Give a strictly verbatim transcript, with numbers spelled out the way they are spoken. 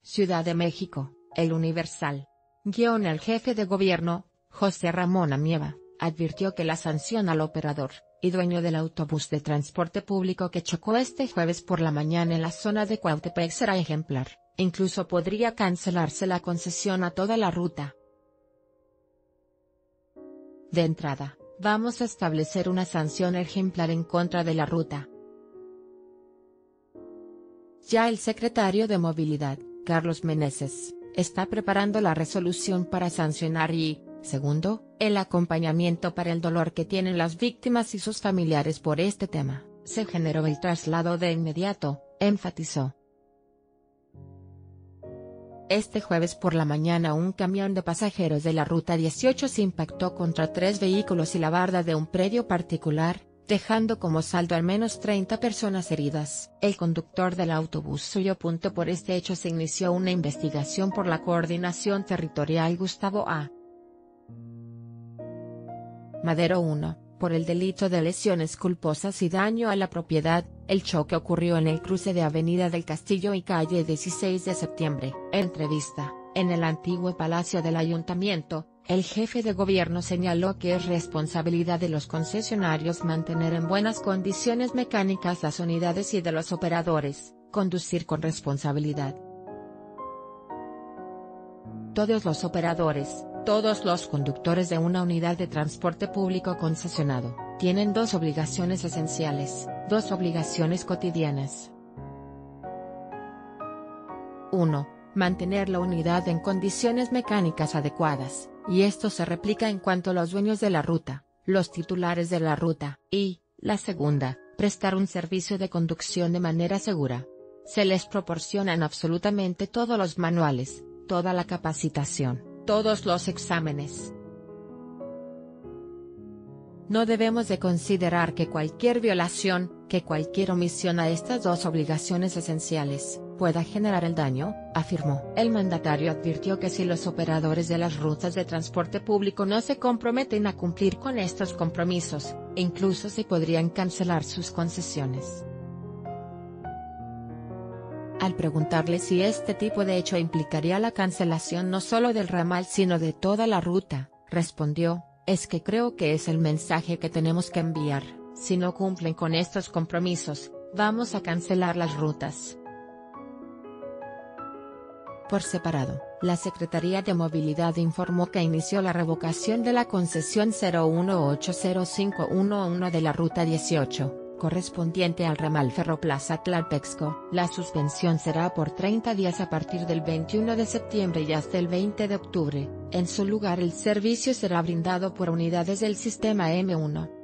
Ciudad de México, El Universal. Guión El jefe de gobierno, José Ramón Amieva, advirtió que la sanción al operador y dueño del autobús de transporte público que chocó este jueves por la mañana en la zona de Cuautepec será ejemplar, incluso podría cancelarse la concesión a toda la ruta. De entrada, vamos a establecer una sanción ejemplar en contra de la ruta. Ya el secretario de Movilidad, Carlos Meneses, está preparando la resolución para sancionar y, segundo, el acompañamiento para el dolor que tienen las víctimas y sus familiares por este tema. Se generó el traslado de inmediato, enfatizó. Este jueves por la mañana un camión de pasajeros de la Ruta dieciocho se impactó contra tres vehículos y la barda de un predio particular, dejando como saldo al menos treinta personas heridas. El conductor del autobús huyó. Por este hecho se inició una investigación por la Coordinación Territorial Gustavo A. Madero uno, por el delito de lesiones culposas y daño a la propiedad. El choque ocurrió en el cruce de Avenida del Castillo y calle dieciséis de septiembre. En entrevista, en el antiguo Palacio del Ayuntamiento, el jefe de gobierno señaló que es responsabilidad de los concesionarios mantener en buenas condiciones mecánicas las unidades y de los operadores, conducir con responsabilidad. Todos los operadores, todos los conductores de una unidad de transporte público concesionado, tienen dos obligaciones esenciales, dos obligaciones cotidianas. uno. Mantener la unidad en condiciones mecánicas adecuadas, y esto se replica en cuanto a los dueños de la ruta, los titulares de la ruta, y, la segunda, prestar un servicio de conducción de manera segura. Se les proporcionan absolutamente todos los manuales, toda la capacitación, todos los exámenes. No debemos de considerar que cualquier violación, que cualquier omisión a estas dos obligaciones esenciales, pueda generar el daño, afirmó. El mandatario advirtió que si los operadores de las rutas de transporte público no se comprometen a cumplir con estos compromisos, incluso se podrían cancelar sus concesiones. Al preguntarle si este tipo de hecho implicaría la cancelación no solo del ramal sino de toda la ruta, respondió: es que creo que es el mensaje que tenemos que enviar. Si no cumplen con estos compromisos, vamos a cancelar las rutas. Por separado, la Secretaría de Movilidad informó que inició la revocación de la concesión cero uno ocho cero cinco uno uno de la Ruta dieciocho, correspondiente al ramal Ferroplaza Tlalpexco. La suspensión será por treinta días a partir del veintiuno de septiembre y hasta el veinte de octubre. En su lugar el servicio será brindado por unidades del sistema eme uno.